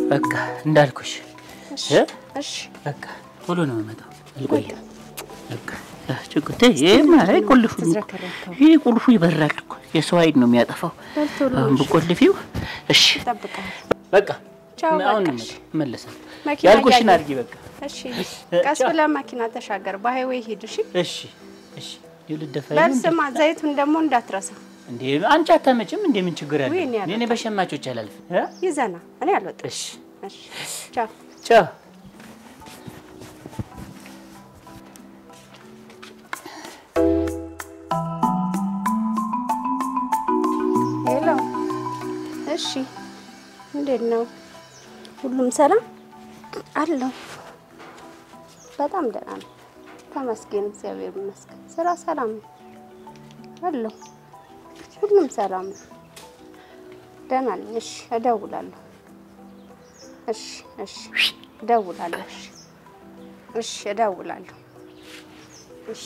በቃ እንዳልኩሽ እሺ በቃ ቶሎ ነው የምመጣው አልቆይም በቃ ጭቁቴ ማይ ቁልፉ ይበራል እኮ የሰው አይን ነው የሚያጠፋው አሁን በቆልፊው እሺ በቃ አሁን መለሰን ያልኩሽን አድርጊ በቃ እሺ ቀስ ብላ ማኪና ተሻገር በሃይዌይ ሂድ እሺ እሺ ይልደፋይ በስማ ዘይቱን ደሞ እንዳትረሳ እንዴ አንቺ አታመጭም እንዴ ምን ችግር አለ እኔ በሸማቾች አላልፍ ይዘና እኔ አልወጣም እሺ ቻው ቻው ሄሎ እሺ እንዴት ነው ሁሉም ሰላም አለው በጣም ደህና ነው ተመስገን እግዚአብሔር ይመስገን ስራ ሰላም አለው ሁሉም ሰላም ደህና ነኝ እሺ እደውላለሁ እሺ እደውላለሁ እሺ እደውላለሁ እሺ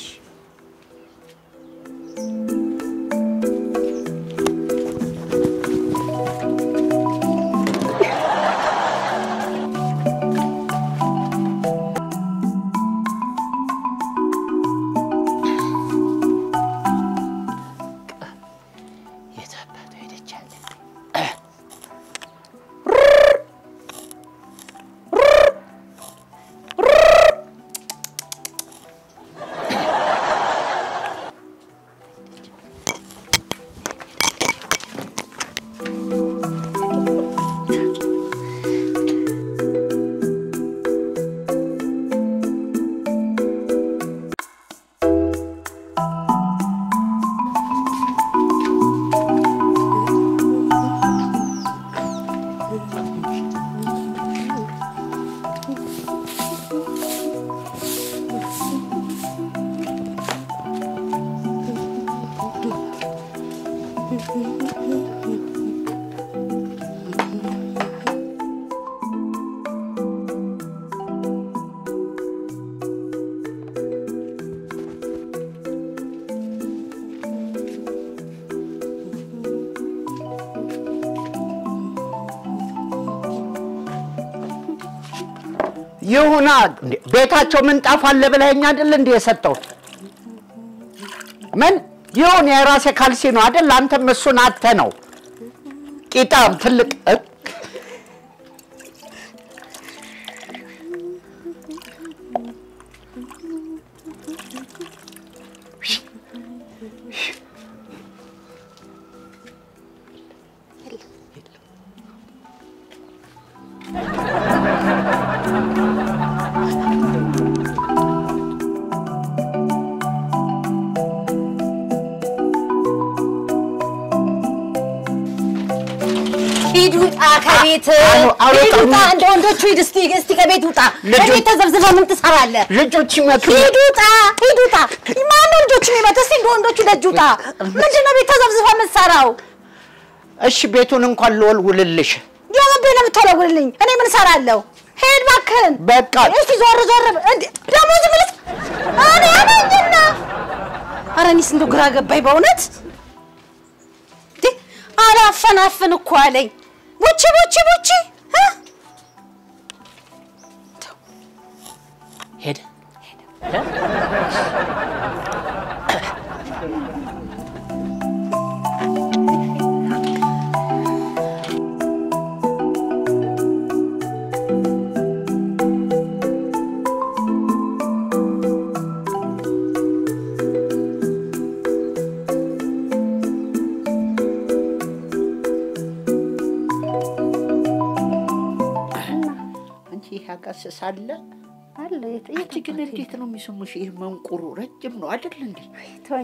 ይሁና ቤታቸው ምንጣፍ አለ ብለኸኝ አይደል እንዴ የሰጠው ምን ይሁን የራሴ ካልሲ ነው አይደል አንተም እሱን አጥተ ነው ቂጣም ትልቅ ከቤት ሄዱታ እንደ ወንዶቹ እስቲ ከቤት ውጣ ከቤት ተዘብዝበ ምን ትሰራለህ ልጆች ይመጡ ሄዱታ ማን ወንዶቹ ይመጡ እስቲ እንደ ወንዶቹ ደጁታ ምንድነው ቤት ተዘብዝበ ምን ሰራው እሺ ቤቱን እንኳን ልወልውልልሽ ያመበለ ምትወለውልልኝ እኔ ምን ሰራለሁ ሄድ ባክን በቃ እስቲ ዞር ደሞ ዝምልት አኔ አነኝና አረኒስ እንደ ግራ ገባይ በእውነት አላፈናፈን እኮ አለኝ ቦቺ ሄደ ያጋስሳለ አለ ግን እንዴት ነው የሚሰሙሽ ይሄ መንቁሩ ረጅም ነው አይደል እንዴ ተወኝ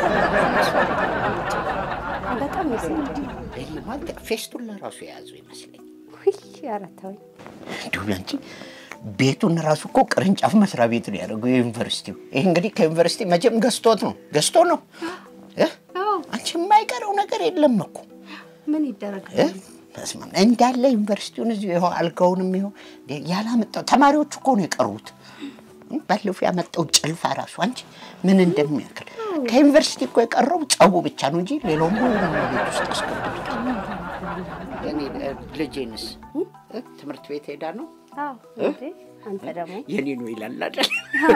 በጣም ነው ማለት ፌስቱላ ራሱ ያዙ ይመስለኝ ወይ ያራታው ዱላንቺ ቤቱን ራሱ እኮ ቅርንጫፍ መስሪያ ቤት ነው ያደረገው ዩኒቨርሲቲው ይሄ እንግዲህ ከዩኒቨርሲቲ መጀም ገስቶ ነው አንቺ የማይቀረው ነገር የለም እኮ ምን ይደረጋል ተስማም እንዳለ ዩኒቨርሲቲውን እዚህ ይሄው አልጋውንም ይሄው ያላመጣው ተማሪዎች እኮ ነው የቀሩት ባለፈው ያመጣው ጭልፋ ራሱ አንቺ ምን እንደሚያክል ከዩኒቨርሲቲ እኮ የቀረው ጸቡ ብቻ ነው እንጂ ሌላው ሁሉ ቤት ውስጥ አስቀምጡት ለኔ ልጄንስ ትምህርት ቤት ሄዳ ነው? አዎ እንዴ አንተ ደግሞ የኔ ነው ይላል አይደል?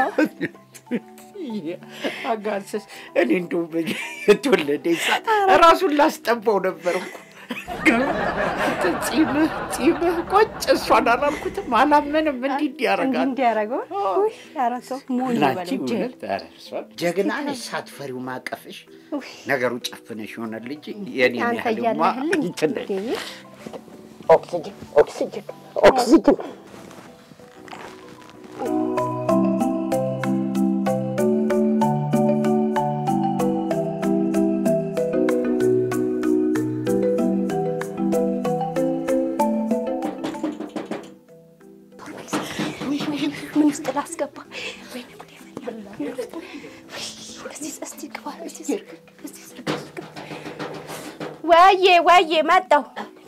አጋንስስ እኔ እንደው የተወለደ ይሳት ራሱን ላስጠባው ነበርኩ ፂም ቆጭ እሷን አላልኩትም አላመንም እንዲያረጋው ውይ አራሰው ሞኝ በለው ጀግና ነሽ ሳትፈሪው ማቀፍሽ ነገሩ ጨፍነሽ ይሆናል ልጅ የኔ ያህልማ እንትን ኦክሲጅን አስገባ ወይ ወይዬ መጣሁ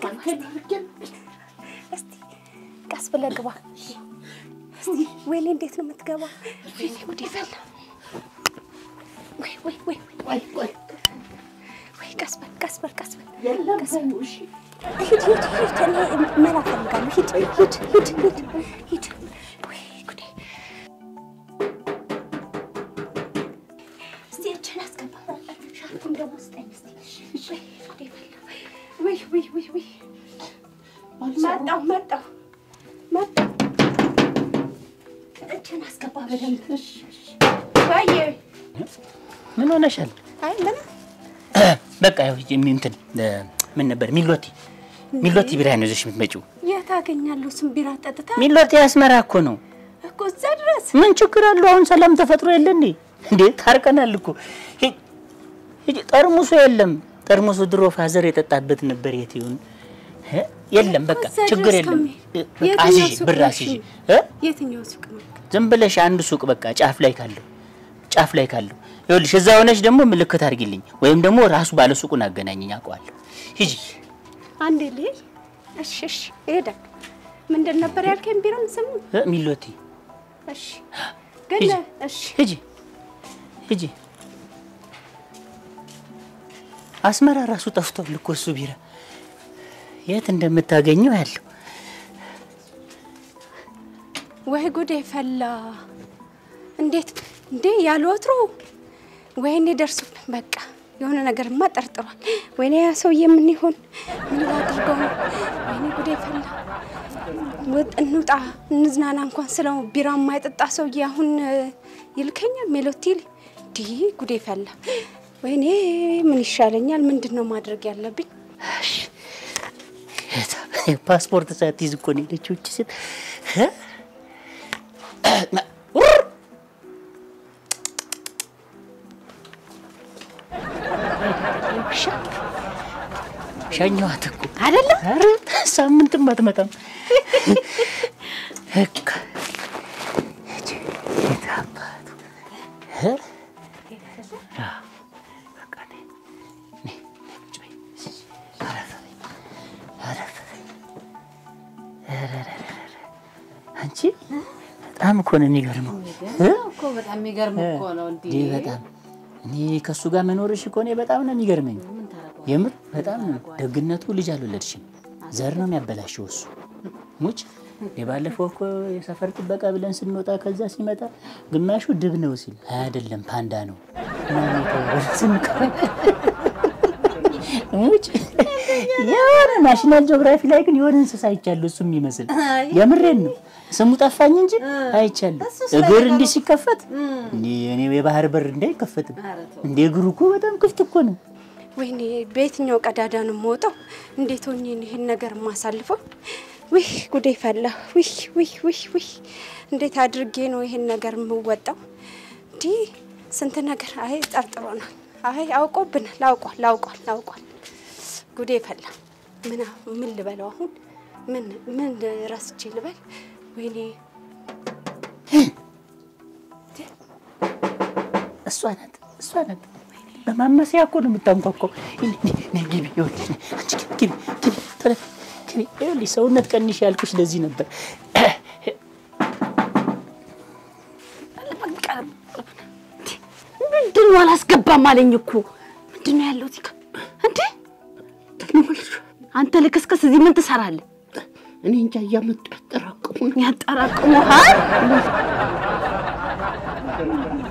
እስቲ ቀስ ብለህ ግባ እስቲ ወይኔ እንዴት ነው የምትገባው ወይኔ ጉዴ ፈላ ወይ ቀስ በል የለም እሺ ሂድ መላ ፈልጋለሁ ሂድ መጣሁ እጄን አስገባ በደንብ ወይ ምን ሆነሻል? አይ ምን በቃ ያው እንትን ምን ነበር ሚሎቲ ቢራ ነው ይዘሽ የምትመጪው? የት አገኛለሁ? ስም ቢራ ጠጥታ ሚሎቲ አስመራ እኮ ነው እኮ እዛ ድረስ ምን ችግር አለው? አሁን ሰላም ተፈጥሮ የለ እንዴ ታርቀናል እኮ ጠርሙሱ የለም ጠርሙሱ ድሮ ፋዘር የጠጣበት ነበር የት ይሁን የለም በቃ ችግር የለም አጂ ብራሲ የትኛው ሱቅ ነው? ዝም ብለሽ አንድ ሱቅ በቃ ጫፍ ላይ ካለው ይኸውልሽ እዛ ሆነሽ ደግሞ ምልክት አድርጊልኝ ወይም ደግሞ ራሱ ባለ ሱቁን አገናኘኝ አውቀዋለሁ ሂጂ አንዴ ልይ እሺ ሄዳ ምንድን ነበር ያልከኝ ቢራን ስሙ ሚሎቲ እሺ ግን እሺ ሂጂ አስመራ ራሱ ጠፍቷል እኮ እሱ ቢራ የት እንደምታገኘው ያለው ወይ ጉዴ ፈላ እንዴት እንዴ ያልወትሮ ወይኔ ደርሶብኝ በቃ የሆነ ነገርማ ጠርጥሯል ወይኔ ያ ሰውዬ ምን ይሆን ምን ላድርገው ወይኔ ጉዴ ፈላ እንውጣ እንዝናና እንኳን ስለው ቢራ የማይጠጣ ሰውዬ አሁን ይልከኛል ሜሎቲል ዲ ጉዴ ፈላ ወይኔ ምን ይሻለኛል ምንድነው ማድረግ ያለብኝ ፓስፖርት ሳትይዝ እኮ ነው የሄደችው እቺ ሴት ሸኛዋት እኮ አይደለም ኧረ ሳምንትም አትመጣም እኮ የታባቱ አንቺ በጣም እኮ ነው የሚገርመው እኮ በጣም የሚገርም እኮ ነው እንዴ በጣም እኔ ከሱ ጋር መኖርሽ እኮ ነው በጣም ነው የሚገርመኝ የምር በጣም ደግነቱ ልጅ አልወለድሽም ዘር ነው የሚያበላሽው እሱ ሙጭ የባለፈው እኮ የሰፈር ጥበቃ ብለን ስንወጣ ከዛ ሲመጣ ግማሹ ድብ ነው ሲል አይደለም ፓንዳ ነው ሙጭ የሆነ ናሽናል ጂኦግራፊ ላይ ግን የሆነ እንስሳ አይቻለሁ እሱ የሚመስል የምሬን ነው ስሙ ጠፋኝ እንጂ አይቻለሁ እግር እንዲህ ሲከፈት እኔ የባህር በር እንዳይከፈትም እንደ እግሩ እኮ በጣም ክፍት እኮ ነው ወይኔ በየትኛው ቀዳዳ ነው የምወጣው እንዴት ሆኜ ይሄን ነገር ማሳልፈው ውይ ጉዴ ፈላ ውይ እንዴት አድርጌ ነው ይሄን ነገር የምወጣው ዲ ስንት ነገር አይ ጠርጥሮናል አይ አውቆብናል ላውቋል ጉዴ ፈላ ምን ልበለው አሁን ምን ራስቼ ልበል ወይኔ እሷ ናት በማማሲያ እኮ ነው የምታንኳኳው ነግቢ ይወልሽ አንቺ ግቢ ይኸውልሽ ሰውነት ቀንሽ ያልኩሽ ለዚህ ነበር ምንድነው አላስገባም አለኝ እኮ ምንድነው ያለው እዚህ እንዴ አንተ ለከስከስ እዚህ ምን ትሰራለህ እኔ እንጃ እያመጡ ያጠራቅሙሃል።